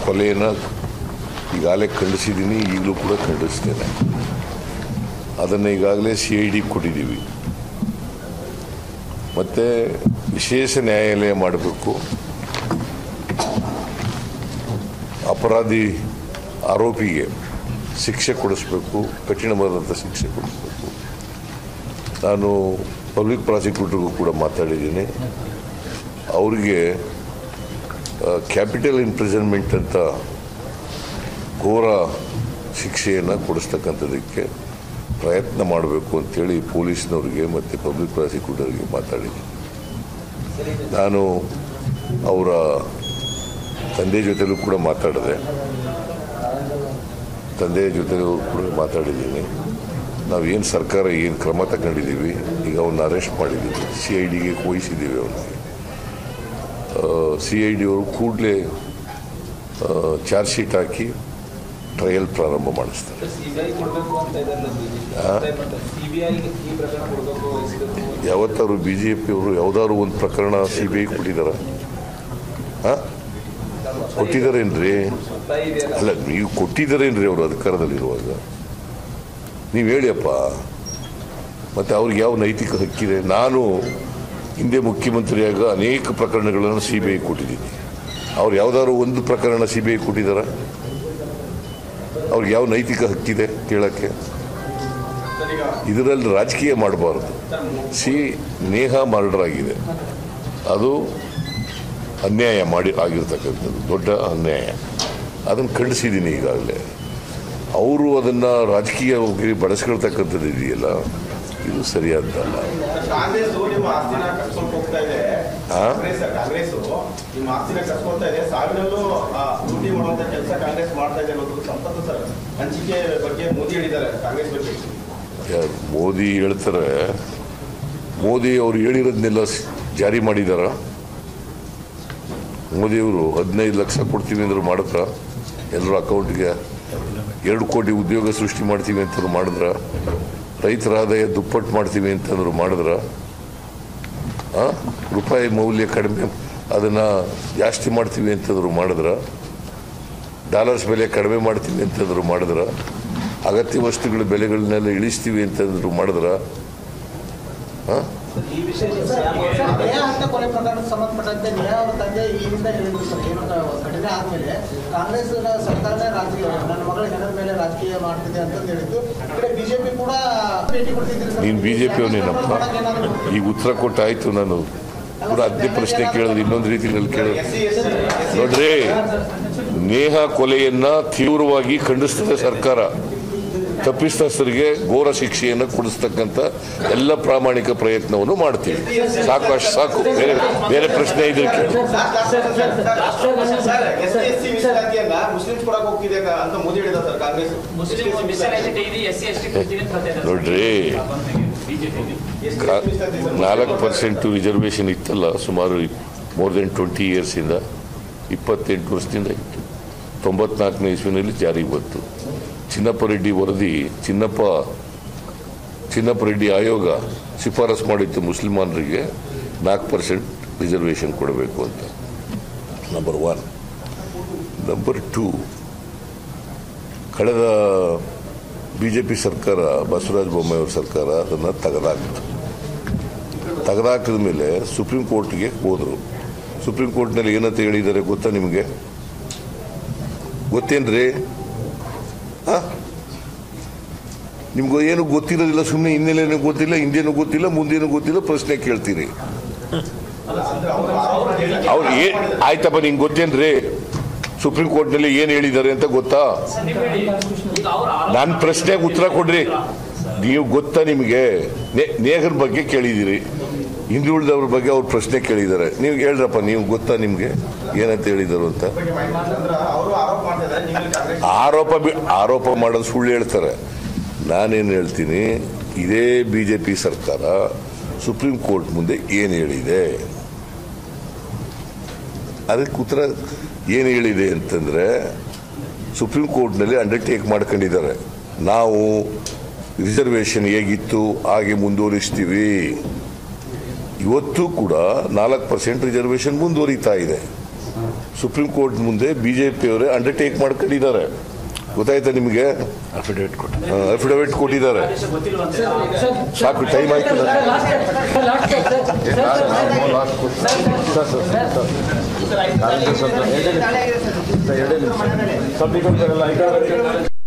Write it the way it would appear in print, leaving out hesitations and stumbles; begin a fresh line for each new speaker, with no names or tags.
ಕೊಲೆಯನ್ನು ಈಗಾಗಲೇ ಖಂಡಿಸಿದ್ದೀನಿ, ಈಗಲೂ ಕೂಡ ಖಂಡಿಸ್ತೇನೆ. ಅದನ್ನು ಈಗಾಗಲೇ CID ಕೊಟ್ಟಿದ್ದೀವಿ. ಮತ್ತು ವಿಶೇಷ ನ್ಯಾಯಾಲಯ ಮಾಡಬೇಕು, ಅಪರಾಧಿ ಆರೋಪಿಗೆ ಶಿಕ್ಷೆ ಕೊಡಿಸ್ಬೇಕು, ಕಠಿಣವಾದಂಥ ಶಿಕ್ಷೆ ಕೊಡಿಸ್ಬೇಕು. ನಾನು ಪಬ್ಲಿಕ್ ಪ್ರಾಸಿಕ್ಯೂಟರ್ಗೂ ಕೂಡ ಮಾತಾಡಿದ್ದೀನಿ. ಅವರಿಗೆ ಕ್ಯಾಪಿಟಲ್ ಇಂಪ್ರಿಸನ್ಮೆಂಟ್ ಅಂತ ಘೋರ ಶಿಕ್ಷೆಯನ್ನು ಕೊಡಿಸ್ತಕ್ಕಂಥದ್ದಕ್ಕೆ ಪ್ರಯತ್ನ ಮಾಡಬೇಕು ಅಂತೇಳಿ ಪೊಲೀಸ್ನವ್ರಿಗೆ ಮತ್ತು ಪಬ್ಲಿಕ್ ಪ್ರಾಸಿಕ್ಯೂಟರ್ಗೆ ಮಾತಾಡಿದ್ದೀನಿ. ನಾನು ಅವರ ತಂದೆ ಜೊತೆಲೂ ಕೂಡ ಮಾತಾಡಿದ್ದೀನಿ. ನಾವೇನು ಸರ್ಕಾರ ಏನು ಕ್ರಮ ತಗೊಂಡಿದ್ದೀವಿ, ಈಗ ಅವನ್ನ ಅರೆಸ್ಟ್ ಮಾಡಿದ್ದೀವಿ, CIDಗೆ ವಹಿಸಿದ್ದೀವಿ. ಅವನಿಗೆ CID ಅವರು ಕೂಡಲೇ ಚಾರ್ಜ್ ಶೀಟ್ ಹಾಕಿ ಟ್ರಯಲ್ ಪ್ರಾರಂಭ ಮಾಡಿಸ್ತಾರೆ. ಯಾವತ್ತಾರು BJP ಅವರು ಯಾವುದಾದ್ರು ಒಂದು ಪ್ರಕರಣ CBI ಕೊಟ್ಟಿದ್ದಾರ? ಕೊಟ್ಟಿದ್ದಾರೇನ್ರಿ? ಅಲ್ಲ, ನೀವು ಕೊಟ್ಟಿದ್ದಾರೇನ್ರಿ ಅವರು ಅಧಿಕಾರದಲ್ಲಿರುವಾಗ? ನೀವು ಹೇಳಿಯಪ್ಪ. ಮತ್ತು ಅವ್ರಿಗೆ ಯಾವ ನೈತಿಕ ಹಕ್ಕಿದೆ? ನಾನು ಹಿಂದೆ ಮುಖ್ಯಮಂತ್ರಿಯಾಗ ಅನೇಕ ಪ್ರಕರಣಗಳನ್ನು CBI ಕೊಟ್ಟಿದ್ದೀನಿ. ಅವ್ರು ಯಾವುದಾದ್ರು ಒಂದು ಪ್ರಕರಣ CBI ಕೊಟ್ಟಿದ್ದಾರ? ಅವ್ರಿಗೆ ಯಾವ ನೈತಿಕ ಹಕ್ಕಿದೆ ಕೇಳೋಕ್ಕೆ? ಇದರಲ್ಲಿ ರಾಜಕೀಯ ಮಾಡಬಾರ್ದು. ನೇಹಾ ಮರ್ಡರ್ ಆಗಿದೆ, ಅದು ಅನ್ಯಾಯ ಆಗಿರ್ತಕ್ಕಂಥದ್ದು, ದೊಡ್ಡ ಅನ್ಯಾಯ. ಅದನ್ನು ಖಂಡಿಸಿದ್ದೀನಿ ಈಗಾಗಲೇ. ಅವರು ಅದನ್ನು ರಾಜಕೀಯವಾಗಿ ಬಳಸ್ಕೊಳ್ತಕ್ಕಂಥದ್ದು ಇದೆಯಲ್ಲ, ಇದು ಸರಿಯಾದ್ದಲ್ಲ. ಮೋದಿ ಹೇಳ್ತಾರೆ, ಮೋದಿ ಅವರು ಹೇಳಿರೋದನ್ನೆಲ್ಲ ಜಾರಿ ಮಾಡಿದಾರ? ಮೋದಿಯವರು 15 ಲಕ್ಷ ಕೊಡ್ತೀವಿ ಅಂದರು ಮಾಡಿದ್ರ? ಎಲ್ಲರ ಅಕೌಂಟ್ಗೆ 2 ಕೋಟಿ ಉದ್ಯೋಗ ಸೃಷ್ಟಿ ಮಾಡ್ತೀವಿ ಅಂತಂದ್ರು ಮಾಡಿದ್ರ? ರೈತರ ಆದಾಯ ದುಪ್ಪಟ್ಟು ಮಾಡ್ತೀವಿ ಅಂತಂದ್ರು ಮಾಡಿದ್ರ? ರೂಪಾಯಿ ಮೌಲ್ಯ ಕಡಿಮೆ, ಅದನ್ನು ಜಾಸ್ತಿ ಮಾಡ್ತೀವಿ ಅಂತಂದ್ರು ಮಾಡಿದ್ರ? ಡಾಲರ್ಸ್ ಬೆಲೆ ಕಡಿಮೆ ಮಾಡ್ತೀವಿ ಅಂತಂದ್ರು ಮಾಡಿದ್ರ? ಅಗತ್ಯ ವಸ್ತುಗಳ ಬೆಲೆಗಳನ್ನೆಲ್ಲ ಇಳಿಸ್ತೀವಿ ಅಂತಂದ್ರು ಮಾಡಿದ್ರ?
ಕೊಲೆ ಪ್ರಕರಣಕ್ಕೆ ಸಂಬಂಧಪಟ್ಟಂತೆ ಅವರ ತಂದೆ ಈ ಹಿಂದೆ ಘಟನೆ ಆದ್ಮೇಲೆ ಕಾಂಗ್ರೆಸ್ ಸರ್ಕಾರನೇ ರಾಜಕೀಯ, ನನ್ನ ಮಗಳ ಹೆಣದ ಮೇಲೆ ರಾಜಕೀಯ ಮಾಡ್ತಿದೆ ಅಂತ ಹೇಳಿದ್ದು. BJP ಕೂಡ ಭೇಟಿ ಕೊಡ್ತಿದ್ರು.
ನೀನು BJP ಅವನೇನಪ್ಪ? ಈಗ ಉತ್ತರ ಕೊಟ್ಟಾಯ್ತು. ನಾನು ಕೂಡ ಅದೇ ಪ್ರಶ್ನೆ ಕೇಳಿದ್ರೆ ಇನ್ನೊಂದು ರೀತಿಯಲ್ಲಿ ಕೇಳಿದ್ರೆ, ನೋಡ್ರಿ, ನೇಹಾ ಕೊಲೆಯನ್ನ ತೀವ್ರವಾಗಿ ಖಂಡಿಸ್ತದೆ ಸರ್ಕಾರ. ತಪ್ಪಿತಸ್ಥರಿಗೆ ಘೋರ ಶಿಕ್ಷೆಯನ್ನು ಕೊಡಿಸ್ತಕ್ಕಂಥ ಎಲ್ಲ ಪ್ರಾಮಾಣಿಕ ಪ್ರಯತ್ನವನ್ನು ಮಾಡ್ತೀವಿ. ಸಾಕು, ಅಷ್ಟು ಸಾಕು. ಬೇರೆ ಪ್ರಶ್ನೆ ಇದಕ್ಕೆ ನೋಡ್ರಿ, 4% ರಿಸರ್ವೇಷನ್ ಇತ್ತಲ್ಲ, ಸುಮಾರು ಮೋರ್ ದೆನ್ 20 ಇಯರ್ಸಿಂದ, 28 ವರ್ಷದಿಂದ ಇತ್ತು. 94ನೇ ಇಸ್ವಿನಲ್ಲಿ ಜಾರಿಗೆ ಬಂತು. ಚಿನ್ನಪ್ಪ ರೆಡ್ಡಿ ವರದಿ, ಚಿನ್ನಪ್ಪ ರೆಡ್ಡಿ ಆಯೋಗ ಶಿಫಾರಸು ಮಾಡಿತ್ತು ಮುಸ್ಲಿಮಾನರಿಗೆ 4% ರಿಸರ್ವೇಷನ್ ಕೊಡಬೇಕು ಅಂತ. ನಂಬರ್ 1. ನಂಬರ್ 2, ಕಳೆದ BJP ಸರ್ಕಾರ, ಬಸವರಾಜ ಬೊಮ್ಮಾಯಿ ಅವರ ಸರ್ಕಾರ ಅದನ್ನು ತೆಗೆದಾಕಿದ ಮೇಲೆ ಸುಪ್ರೀಂ ಕೋರ್ಟ್ಗೆ ಹೋದರು. ಸುಪ್ರೀಂ ಕೋರ್ಟ್ನಲ್ಲಿ ಏನಂತ ಹೇಳಿದ್ದಾರೆ ಗೊತ್ತಾ ನಿಮಗೆ? ಗೊತ್ತೇನ್ರಿ? ನಿಮ್ಗೆ ಏನು ಗೊತ್ತಿರೋದಿಲ್ಲ, ಸುಮ್ಮನೆ ಹಿನ್ನೆಲೆನೂ ಗೊತ್ತಿಲ್ಲ, ಹಿಂದೇನೂ ಗೊತ್ತಿಲ್ಲ, ಮುಂದೇನೂ ಗೊತ್ತಿಲ್ಲ, ಪ್ರಶ್ನೆ ಕೇಳ್ತೀರಿ. ಅವ್ರು ಆಯ್ತಪ್ಪ, ನಿಂಗೆ ಗೊತ್ತೇನ್ರಿ ಸುಪ್ರೀಂ ಕೋರ್ಟ್ನಲ್ಲಿ ಏನು ಹೇಳಿದ್ದಾರೆ ಅಂತ ಗೊತ್ತಾ? ನನ್ನ ಪ್ರಶ್ನೆಗೆ ಉತ್ತರ ಕೊಡ್ರಿ. ನೀವು ಗೊತ್ತಾ ನಿಮಗೆ? ನೇಹರ ಬಗ್ಗೆ ಕೇಳಿದ್ದೀರಿ, ಹಿಂದುಳಿದವ್ರ ಬಗ್ಗೆ ಅವ್ರ ಪ್ರಶ್ನೆ ಕೇಳಿದ್ದಾರೆ. ನೀವು ಹೇಳ್ರಪ್ಪ, ನೀವು ಗೊತ್ತಾ ನಿಮಗೆ ಏನಂತ ಹೇಳಿದರು ಅಂತ? ಆರೋಪ ಮಾಡೋದು ಸುಳ್ಳು ಹೇಳ್ತಾರೆ. ನಾನೇನು ಹೇಳ್ತೀನಿ, ಇದೇ BJP ಸರ್ಕಾರ ಸುಪ್ರೀಂ ಕೋರ್ಟ್ ಮುಂದೆ ಏನು ಹೇಳಿದೆ, ಅದಕ್ಕೆ ಉತ್ತರ ಏನು ಹೇಳಿದೆ ಅಂತಂದರೆ, ಸುಪ್ರೀಂ ಕೋರ್ಟ್ನಲ್ಲಿ ಅಂಡರ್ಟೇಕ್ ಮಾಡ್ಕೊಂಡಿದ್ದಾರೆ, ನಾವು ರಿಸರ್ವೇಷನ್ ಹೇಗಿತ್ತು ಹಾಗೆ ಮುಂದುವರಿಸ್ತೀವಿ. ಇವತ್ತು ಕೂಡ 4% ರಿಸರ್ವೇಷನ್ ಮುಂದುವರಿತಾ ಇದೆ. ಸುಪ್ರೀಂ ಕೋರ್ಟ್ ಮುಂದೆ ಬಿಜೆಪಿಯವರೇ ಅಂಡರ್ಟೇಕ್ ಮಾಡ್ಕೊಂಡಿದ್ದಾರೆ. ಗೊತ್ತಾಯ್ತಾ ನಿಮಗೆ? ಅಫಿಡವಿಟ್ ಕೊಟ್ಟಿದ್ದಾರೆ. ಸಾಕು, ಟೈಮ್ ಆಯ್ತು.
ಸರ್